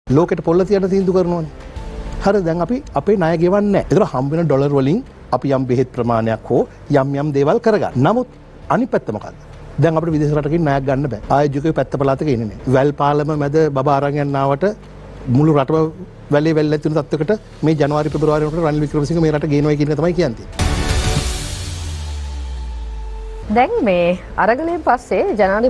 ලෝකෙට පොල්ල තියන්න තීන්දුව කරනවානේ. හරි දැන් අපි අපේ ණය ගෙවන්නේ නැහැ. ඒතර හම්බ වෙන ඩොලර් වලින් අපි යම් බෙහෙත් ප්‍රමාණයක් හෝ යම් දේවල් කරගන්න. නමුත් අනිත් පැත්ත මොකද්ද? දැන් අපිට විදේශ රටකින් ණයක් ගන්න බෑ. ආයෝජකයෝ පැත්ත පළාතක ඉන්නේ නැහැ. වැල් පාලම මැද බබා අරන් යනවට මුළු රටම වැලේ වැල්ල ඇතුළු තත්වයකට මේ ජනවාරි පෙබරවාරි වලට රනිල් වික්‍රමසිංහ මේ රට ගේනවා කියන එක තමයි කියන්නේ. දැන් මේ අරගලයෙන් පස්සේ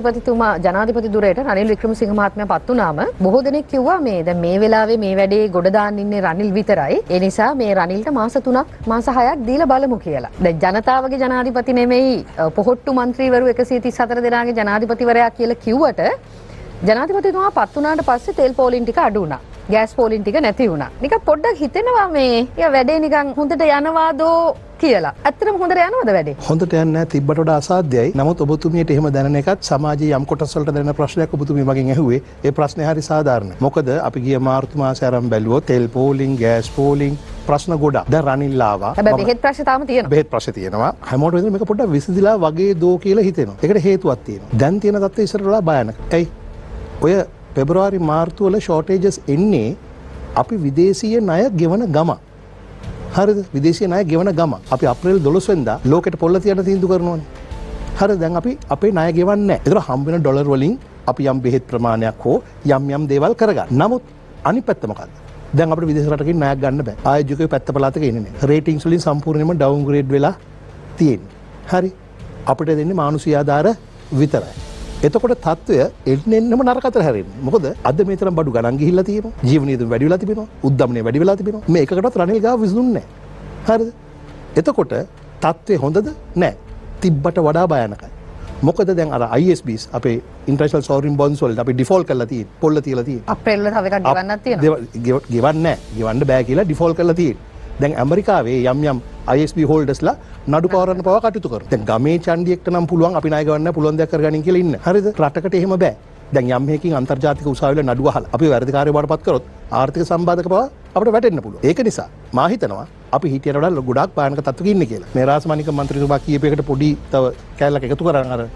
ජනාධිපති ධුරයට රනිල් වික්‍රමසිංහ මහත්මයා පත් වුණාම බොහෝ දෙනෙක් කිව්වා මේ දැන් මේ වෙලාවේ මේ වැඩේ ගොඩ දාන්න ඉන්නේ රනිල් විතරයි. ඒ නිසා මේ රනිල්ට මාස 3ක් මාස 6ක් දීලා බලමු කියලා. දැන් ජනතාවගේ ජනාධිපති නෙමෙයි පොහොට්ටු മന്ത്രിවරු 134 දෙනාගේ ජනාධිපතිවරයා කියලා කිව්වට ජනාධිපතිතුමා පත් වුණාට පස්සේ තෙල් පෝලින් ටික අඩු වුණා. ගෑස් පෝලින් ටික නැති වුණා. නිකන් පොඩ්ඩක් හිතෙනවා මේ වැඩේ නිකන් හොඳට යනවාදෝ කියලා. ඇත්තටම හොඳට යනවද වැඩේ? හොඳට යන්නේ නැහැ. තිබ්බට වඩා අසාධ්‍යයි. නමුත් ඔබතුමියට එහෙම දැනෙන එකත් සමාජයේ යම් කොටස් වලට දැනෙන ප්‍රශ්නයක් ඔබතුමිය මගෙන් ඇහුවේ. ඒ ප්‍රශ්නේ හරි සාධාරණයි. මොකද අපි ගිය මාර්තු මාසයේ ආරම්භ බැලුවොත් තෙල් පෝලින්, ගෑස් පෝලින් ප්‍රශ්න ගොඩක්. දැන් රනිල් ආවා. හැබැයි බෙහෙත් ප්‍රශ්න තාම තියෙනවා. බෙහෙත් ප්‍රශ්න තියෙනවා. හැමෝටම හිතෙන මේක පොඩ්ඩක් විසඳිලා වගේ දෝ කියලා හිතෙනවා. ඒකට හේතුවක් තියෙනවා. දැන් තියෙන තත්ත්වය ඉස්සරට වඩා භයානක. ඇයි? ඔය පෙබරවාරි මාර්තු වල ෂෝටේජස් එන්නේ අපි විදේශීය ණය ගෙවන ගම. හරිද? විදේශීය ණය ගෙවන ගම. අපි අප්‍රේල් 12 වෙනිදා ලෝකෙට පොල්ල තියන්න තීන්දුව කරනවානේ. හරිද? දැන් අපි අපේ ණය ගෙවන්නේ නැහැ. ඒතර හම්බ වෙන ඩොලර් වලින් අපි යම් බෙහෙත් ප්‍රමාණයක් හෝ යම් දේවල් කරගන්න. නමුත් අනිත් පැත්ත මොකද්ද? දැන් අපිට විදේශ රටකින් ණයක් ගන්න බෑ. ආයෝජකයෝ පැත්ත පළාතක ඉන්නේ නැහැ. රේටින්ග්ස් වලින් සම්පූර්ණයෙන්ම ඩවුන්ග්‍රේඩ් වෙලා තියෙන්නේ. හරි? අපිට දෙන්නේ මානුෂීය ආධාර විතරයි. එතකොට තත්ත්වය එන්නෙන්නම නරකට හැරෙන්නේ. මොකද අද මේ තරම් බඩු ගණන් ගිහිල්ලා තියෙනවා. ජීවන නියුතු වැඩි වෙලා තිබෙනවා. උද්දමනය වැඩි වෙලා තිබෙනවා. මේ එකකටවත් රනිල් ගාව විසඳුන්නේ නැහැ. හරිද? එතකොට තත්ත්වය හොඳද? නැහැ. තිබ්බට වඩා භයානකයි. මොකද දැන් අර ISBs අපේ ඉන්ටර්නැෂනල් සෝවරින් බොන්ඩ්ස් වලට අපි ඩිෆෝල්ට් කරලා තියෙන්නේ. පොල්ල තියලා තියෙන්නේ. අප්‍රේල් වල තව එකක් ගෙවන්නත් තියෙනවා. ගෙවන්නේ නැහැ. ගෙවන්න බෑ කියලා ඩිෆෝල්ට් කරලා තියෙන්නේ. දැන් ඇමරිකාවේ යම් ISB හෝල්ඩර්ස්ලා නඩු පවරන්න පවා කටයුතු කරනවා. දැන් ගමේ චණ්ඩියෙක්ට නම් පුළුවන් අපි ණය ගවන්න පුළුවන් දෙයක් කරගනින් කියලා ඉන්න. හරිද? රටකට එහෙම බෑ. දැන් යම් හේකින් අන්තර්ජාතික උසාවිවල නඩුව අහලා අපි වැරදිකාරයෝ බාටපත් කරොත් ආර්ථික සම්බාධක පවා අපිට වැටෙන්න පුළුවන්. ඒක නිසා මා හිතනවා අපි හිටියට වඩා ගොඩාක් භයානක තත්ත්වක ඉන්නේ කියලා. මේ රාසමානික මන්ත්‍රීතුමා කියපේකට පොඩි තව කැලලක් එකතු කරන් අර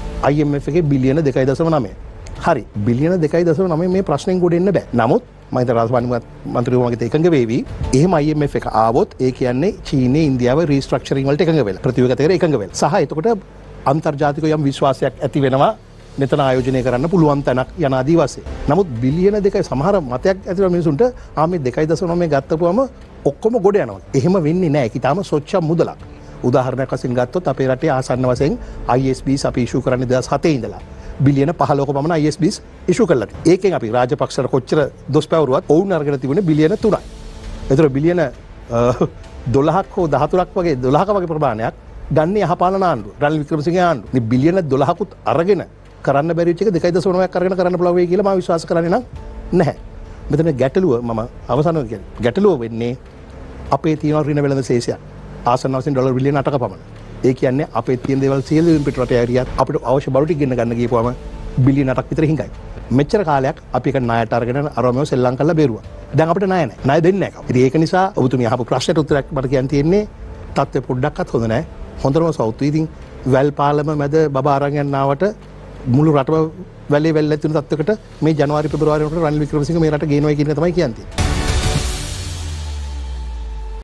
IMF එකේ බිලියන 2.9. හරි. බිලියන 2.9 මේ ප්‍රශ්නෙන් ගොඩ එන්න බෑ. නමුත් මම හිතන රාජමානි මන්ත්‍රීතුමාගේ එකඟ වේවි. එහෙම IMF එක ආවොත් ඒ කියන්නේ චීනයේ ඉන්දියාවේ රීස්ට්‍රක්චරින් වලට එකඟ වෙලා ප්‍රතිවේග තේර එකඟ වෙලා. සහ එතකොට අන්තර්ජාතික යම් විශ්වාසයක් ඇති වෙනවා මෙතන ආයෝජනය කරන්න පුළුවන් තැනක් යන ආදී වශයෙන්. නමුත් බිලියන 2 සමහර මතයක් ඇතිව මිනිසුන්ට මේ 2.9 ගත්තපුවම ඔක්කොම ගොඩ යනවා. එහෙම වෙන්නේ නැහැ. ඒක ඊටාම සොච්චම් මුදලක්. උදාහරණයක් වශයෙන් ගත්තොත් අපේ රටේ ආසන්න වශයෙන් ISBs අපි ඉෂු කරන්නේ 2007 ඉඳලා බිලියන 15ක පමණ ISBs ඉෂු කළා. ඒකෙන් අපි රාජපක්ෂට කොච්චර දොස් පැවරුවත් ඔවුන් අරගෙන තිබුණේ බිලියන 3යි. ඒතර බිලියන 12ක් හෝ 13ක් වගේ 12ක වගේ ප්‍රමාණයක් ගන්නේ යහපාලන ආණ්ඩුව. රනිල් වික්‍රමසිංහ ආණ්ඩුව. මේ බිලියන 12කුත් අරගෙන කරන්න බැරි වෙච්ච එක 2.9ක් අරගෙන කරන්න පුළුවන් වෙයි කියලා මම විශ්වාස කරන්නේ නැහැ. මෙතන ගැටලුව මම අවසානව කියන්නේ ගැටලුව වෙන්නේ අපේ තියෙන ඍණ වෙළඳ ශේෂයක්. ආසන්න වශයෙන් ඩොලර් බිලියන 8ක පමණ. ඒ කියන්නේ අපේ තියෙන දේවල් සියලුම පිට රට ඇරියත් අපිට අවශ්‍ය බඩු ටික ගන්න ගියපුවම බිලියන 8ක් විතර හිඟයි. මෙච්චර කාලයක් අපි එක ණයට අරගෙන අරමව සෙල්ලම් කරලා බේරුවා. දැන් අපිට ණය නැහැ. ණය දෙන්නේ නැහැ. ඉතින් ඒක නිසා ඔබතුමිය අහපු ප්‍රශ්නට උත්තරයක් මට කියන්න තියෙන්නේ තත්ත්වය පොඩ්ඩක්වත් හොඳ නැහැ. හොඳම සෞතු. ඉතින් වැල් පාලම මැද බබා අරන් යනවට මුළු රටම වැලේ වැල්ල ඇතුළු තත්ත්වයකට මේ ජනවාරි පෙබරවාරි වලට රනිල් වික්‍රමසිංහ මේ රට ගේනවා කියන එක තමයි කියන්නේ.